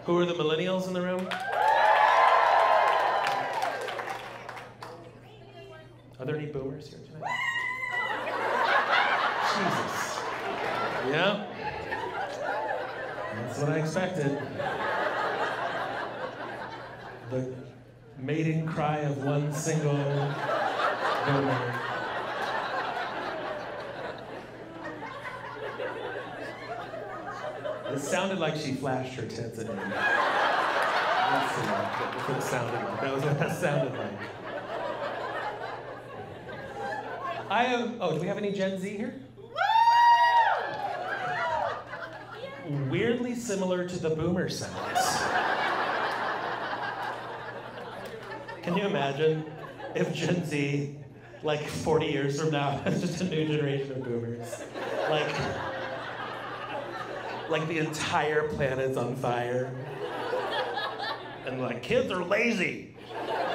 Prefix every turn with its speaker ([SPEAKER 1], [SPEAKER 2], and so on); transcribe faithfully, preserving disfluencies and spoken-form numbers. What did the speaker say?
[SPEAKER 1] Who are the millennials in the room? Are there any boomers here tonight? Jesus. Yeah. That's what I expected. The mating cry of one single boomer. It sounded like she flashed her tits at me. That's what it sounded like. That was what that sounded like. I have, oh, do we have any Gen Z here? Weirdly similar to the boomer sounds. Can you imagine if Gen Z, like forty years from now, is just a new generation of boomers? Like, like the entire planet's on fire. And like, kids are lazy.